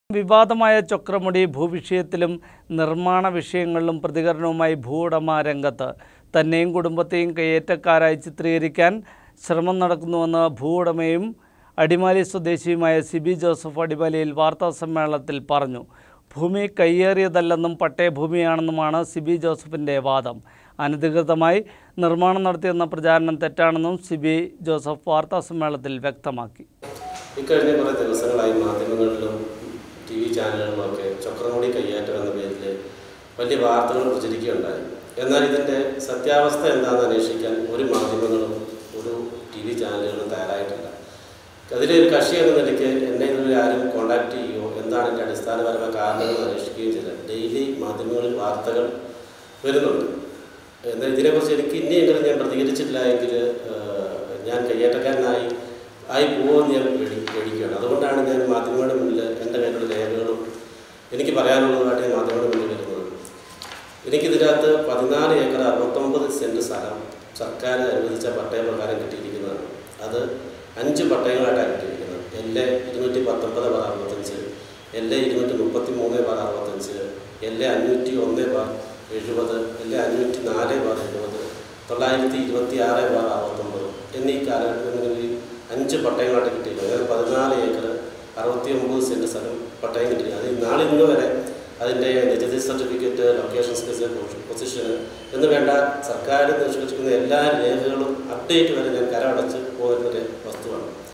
വിവാദമായ ചൊക്രമുടി ഭൂവിഷയത്തിലും നിർമ്മാണ വിഷയങ്ങളിലും പ്രതികരണവുമായി ഭൂവുടമ രംഗത്ത്. തന്നെയും കുടുംബത്തെയും കയ്യേറ്റക്കാരായി ചിത്രീകരിക്കാൻ ശ്രമം നടക്കുന്നുവെന്ന് ഭൂവുടമയും അടിമാലി സ്വദേശിയുമായ സിബി ജോസഫ് അടിമാലിയിൽ വാർത്താസമ്മേളനത്തിൽ പറഞ്ഞു. ഭൂമി കയ്യേറിയതല്ലെന്നും പട്ടയഭൂമിയാണെന്നുമാണ് സിബി ജോസഫിൻ്റെ വാദം. അനധികൃതമായി നിർമ്മാണം നടത്തിയെന്ന പ്രചാരണം തെറ്റാണെന്നും സിബി ജോസഫ് വാർത്താസമ്മേളനത്തിൽ വ്യക്തമാക്കി. ഇക്കഴിഞ്ഞ കുറേ ദിവസങ്ങളായി മാധ്യമങ്ങളിലും TV ചാനലുകളിലൊക്കെ ചൊക്രമുടി കയ്യേറ്റം എന്ന പേരിൽ വലിയ വാർത്തകൾ പ്രചരിക്കുകയുണ്ടായി. എന്നാൽ ഇതിൻ്റെ സത്യാവസ്ഥ എന്താണെന്ന് അന്വേഷിക്കാൻ ഒരു മാധ്യമങ്ങളും ഒരു TV ചാനലുകളും തയ്യാറായിട്ടില്ല. അതിലൊരു കക്ഷി എന്ന നിലയ്ക്ക് എന്നെ ഇതുവരെ ആരും കോൺടാക്ട് ചെയ്യുകയോ എന്താണ് എൻ്റെ അടിസ്ഥാനപരമായ കാരണങ്ങൾ അന്വേഷിക്കുകയും ചെയ്തത്. ഡെയിലി മാധ്യമങ്ങളിൽ വാർത്തകൾ വരുന്നുണ്ട്. എന്നാൽ ഇതിനെക്കുറിച്ച് എനിക്ക് ഇനിയെങ്കിലും ഞാൻ പ്രതികരിച്ചിട്ടില്ല എങ്കിൽ ഞാൻ കയ്യേറ്റക്കാരനായി പോകുമെന്ന് ഞാൻ പേടിക്കുകയാണ്. അതുകൊണ്ടാണ് ഞാൻ മാധ്യമങ്ങളുടെ മുന്നിൽ എൻ്റെ കയ്യിലുള്ള രേഖകളും എനിക്ക് പറയാനുള്ളതുമായിട്ട് ഞാൻ മാധ്യമങ്ങളുടെ മുന്നിൽ വരുന്നത്. എനിക്കിതിനകത്ത് 14 ഏക്കർ 69 സെൻറ്റ് സ്ഥലം സർക്കാർ അനുവദിച്ച പട്ടയപ്രകാരം കിട്ടിയിരിക്കുന്നതാണ്. അത് 5 പട്ടയങ്ങളായിട്ടാണ് കിട്ടിയിരിക്കുന്നത്. LA 219/65, LA 233/65, LA 501/70, LA 504/70, 926/69 എന്നീ കാലഘട്ടങ്ങളിൽ 5 പട്ടയങ്ങളായിട്ട് കിട്ടിയിരിക്കുന്നത്. 14 ഏക്കർ 69 സെൻറ്റ് സ്ഥലം പട്ടയം കിട്ടി. അത് നാളെ ഇന്ന് വരെ അതിൻ്റെ നിജതി സർട്ടിഫിക്കറ്റ്, ലൊക്കേഷൻ സ്പെസിഫിക് പൊസിഷന് എന്ന് വേണ്ട സർക്കാർ നിഷ്കർഷിക്കുന്ന എല്ലാ രേഖകളും അപ്ഡേറ്റ് വരെ ഞാൻ കരമടച്ച് പോകുന്നൊരു വസ്തുവാണ്.